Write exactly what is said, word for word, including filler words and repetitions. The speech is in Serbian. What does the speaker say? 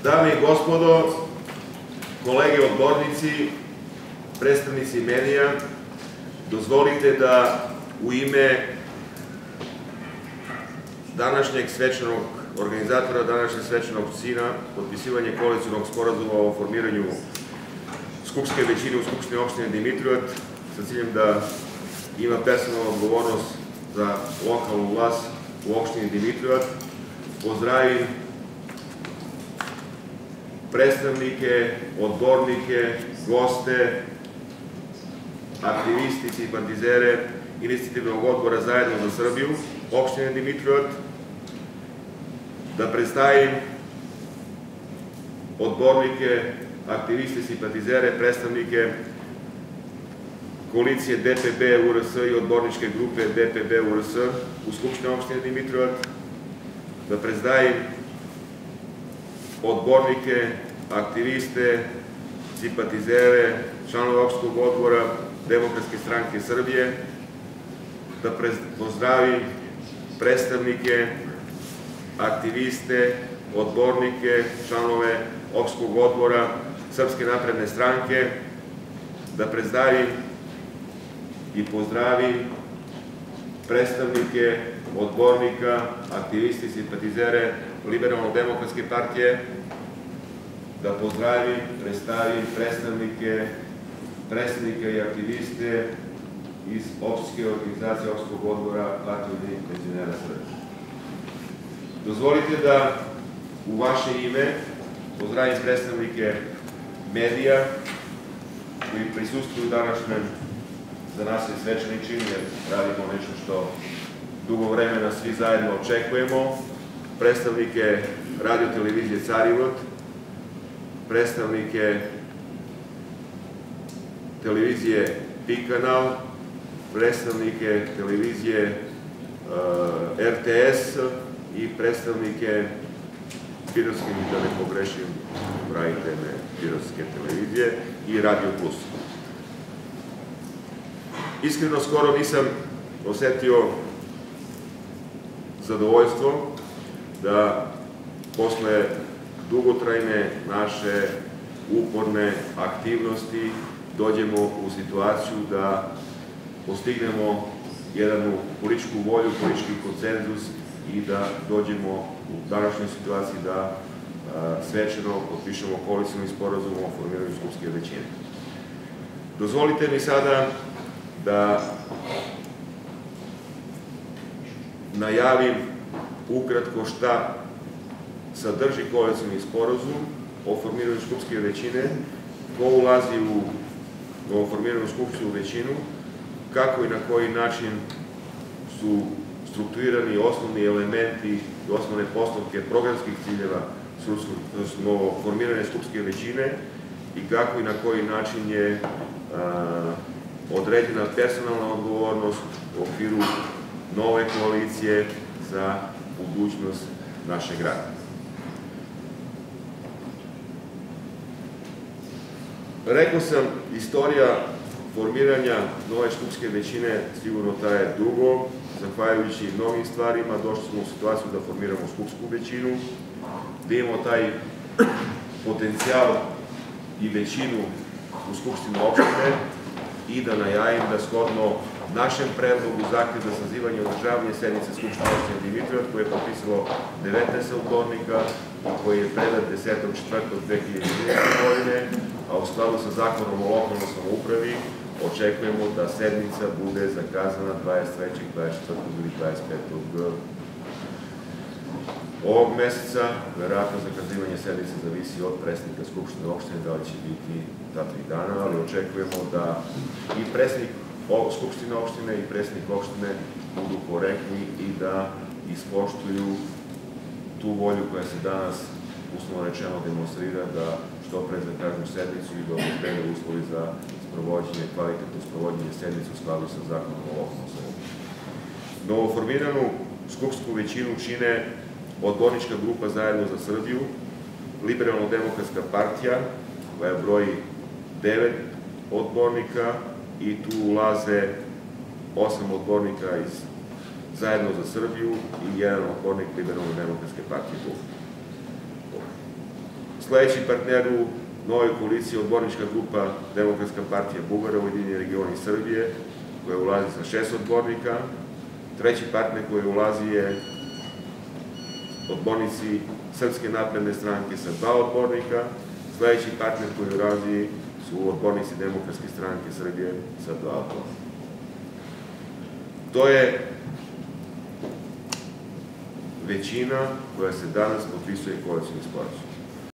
Dame i gospodo, kolege odbornici, predstavnici medija, dozvolite da u ime današnjeg svečanog organizatora, današnjeg svečanog čina, potpisivanje koalicionog sporazuma o formiranju skupštinske većine u Skupštini opštine Dimitrovgrad sa ciljem da ima personalnu odgovornost za lokalnu vlast u opštini Dimitrovgrad, pozdravim predstavnike, odbornike, goste, aktivisti, simpatizere Inicijativnog odbora Zajedno za Srbiju opštine Dimitrovgrad, da predstavim odbornike, aktiviste, simpatizere, predstavnike koalicije D P B U R S i odborničke grupe D P B U R S u Skupštini opštine Dimitrovgrad, da predstavim odbornike, aktiviste, simpatizere, članove opštinskog odbora Demokratske stranke Srbije, da pozdravim predstavnike, aktiviste, odbornike, članove opštinskog odbora Srpske napredne stranke, da predstavim i pozdravim predstavnike, odbornika, aktiviste i simpatizere Liberalno-demokratske partije, da pozdravim, predstavim predstavnike, predstavnike i aktiviste iz opštinske organizacije opštinskog odbora Partije ujedinjenih penzionera Srbije. Dozvolite da u vaše ime pozdravim predstavnike medija koji prisustvuju današnjem, za nas je svečani čin jer radimo nešto što dugo vremena svi zajedno očekujemo, predstavnike radio televizije Carivod, predstavnike televizije Pink kanal, predstavnike televizije R T S i predstavnike Pirotske, da ne pogrešim, pravite me, Pirotske televizije i Radio Plus. Iskreno, skoro nisam osetio zadovoljstvo da posle dugotrajne naše uporne aktivnosti dođemo u situaciju da postignemo jednu političku volju, politički konsenzus i da dođemo u današnjoj situaciji da svečano potpišemo koalicijski sporazum o formiranju skupštinske većine. Dozvolite mi sada da najavim ukratko šta sadrži koalicijski sporazum o formiranju skupštinske većine, ko ulazi u novoformiranu skupštinsku većinu, kako i na koji način su strukturirani osnovni elementi i osnovne postavke programskih ciljeva novoformirane skupštinske većine i kako i na koji način je određena personalna odgovornost u okviru nove koalicije za budućnost našeg grada. Rekao sam, istorija formiranja nove skupštinske većine sigurno traje dugo. Zahvaljujući mnogim stvarima došli smo u situaciju da formiramo skupštinsku većinu, da imamo taj potencijal i većinu u skupštini opštine i da najavim da shodno našem predlogu zahtev za sazivanje i održavanje sednice Skupštine opštine Dimitrovgrad koje je potpisalo devetnaest odbornika i koji je predat desetog četvrtog dve hiljade jedanaeste. godine, a u skladu sa zakonom o lokalnoj samoupravi očekujemo da sednica bude zakazana dvadeset trećeg, dvadeset četvrtog ili dvadeset petog ovog meseca. Verovatno zakazivanje sednice zavisi od predsednika Skupštine opštine, da li će biti ta tri dana, ali očekujemo da i predsednik Skupštine opštine i predsednik opštine budu korektni i da ispoštuju tu volju koja se danas, uslovno rečeno, demonstrira da što pre zakažu sednicu i da obezbede uslovi za sprovođenje, kvalitetno sprovođenje sednice u skladu sa zakonom o lokalnoj samoupravi. Novoformiranu skupštinsku većinu čine odbornička grupa Zajedno za Srbiju, Liberalno-demokratska partija, koja broji devet odbornika i tu ulaze osam odbornika iz Zajedno za Srbiju i jedan odbornik Liberalno-demokratske partije. Sledeći partner u novoj koaliciji je odbornička grupa Demokratska partija Bugara, Ujedinjeni regioni Srbije, koja ulazi sa šest odbornika. Treći partner koji ulazi je odbornici Srpske napredne stranke sa dva odbornika. Sledeći partner koji ulazi su odbornici Demokratske stranke Srbije sa dva odbornika. To je većina koja se danas potpisuje koalicijni sporazum.